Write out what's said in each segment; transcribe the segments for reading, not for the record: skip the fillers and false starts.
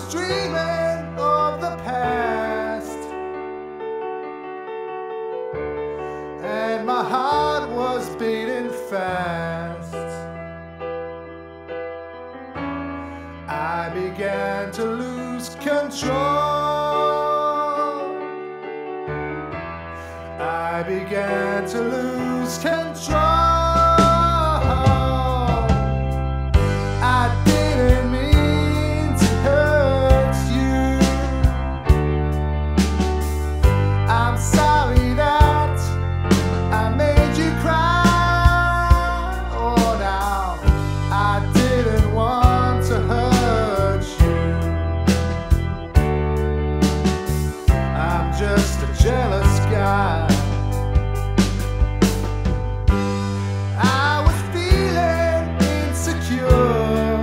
dreaming of the past, and my heart was beating fast. I began to lose control. I began to lose control. I didn't mean to hurt you. I'm sorry that I made you cry. Oh, now I didn't want to hurt you. I'm just a jealous guy. I was feeling insecure.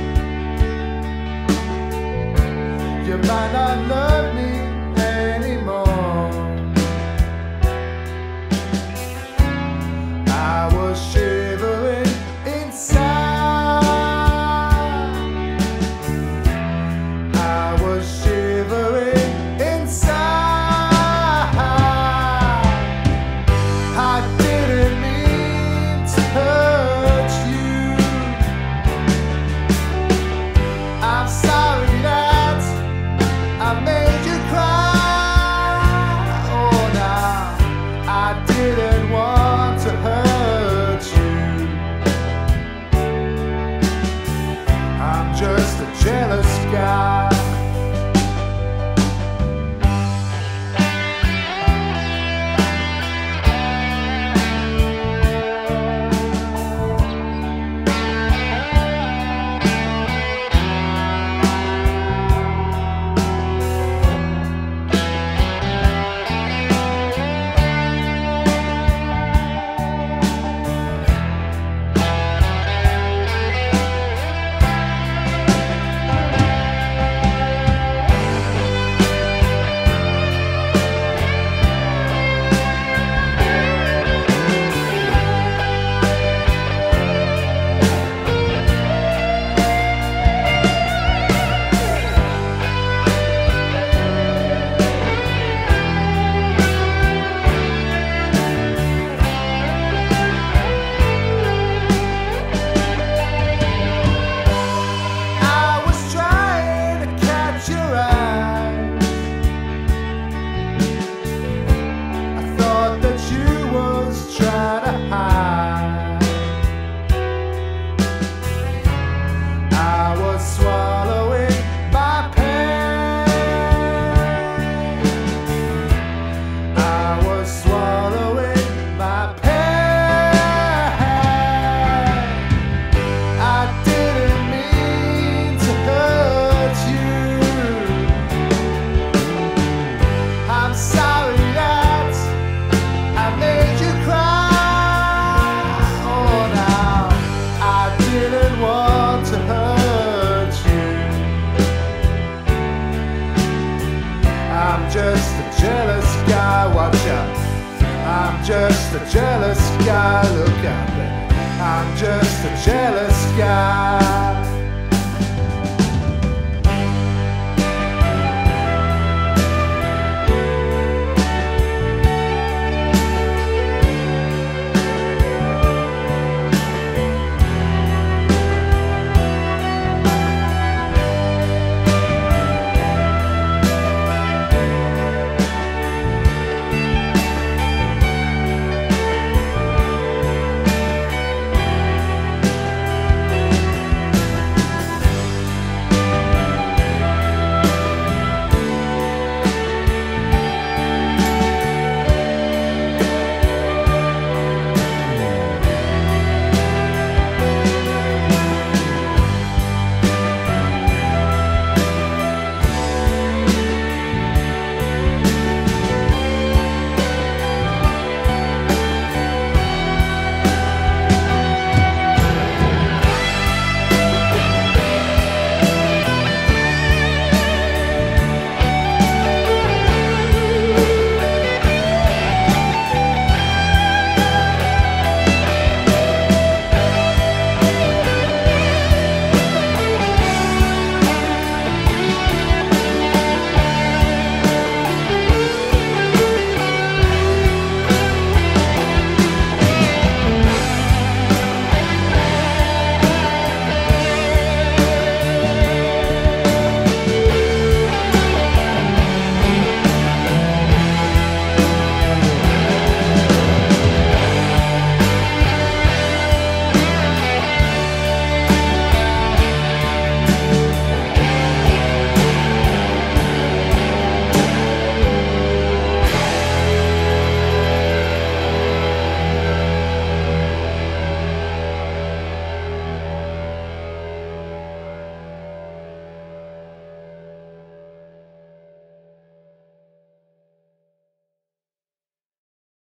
You might not love me anymore. I was shivering inside. I was shivering inside. I didn't mean to hurt you. I'm sorry that I made you cry. Oh, now I didn't want to hurt you. I'm just a jealous guy. Just a jealous guy, look out there. I'm just a jealous guy.